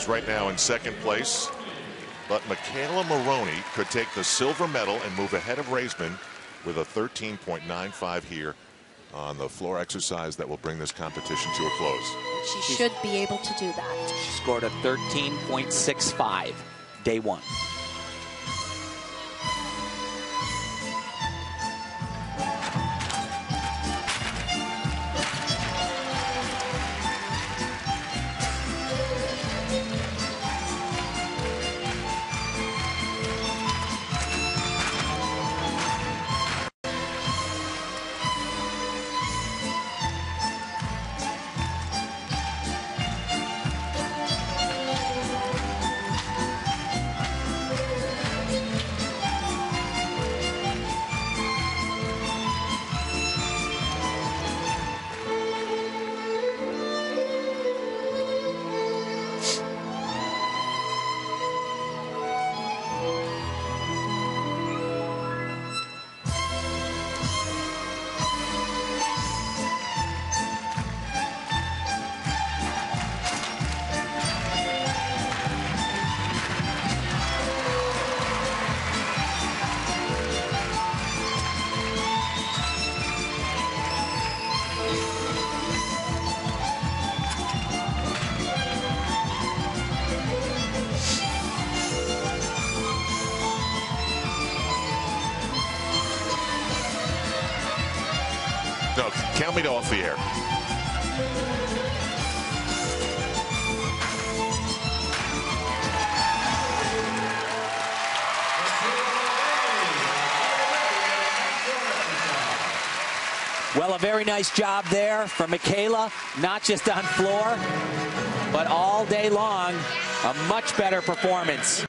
is right now in second place. But Michaela Maroney could take the silver medal and move ahead of Raisman with a 13.95 here on the floor exercise that will bring this competition to a close. She should be able to do that. She scored a 13.65 day one. No, count me off the air. Well, a very nice job there from Michaela, not just on floor, but all day long. A much better performance.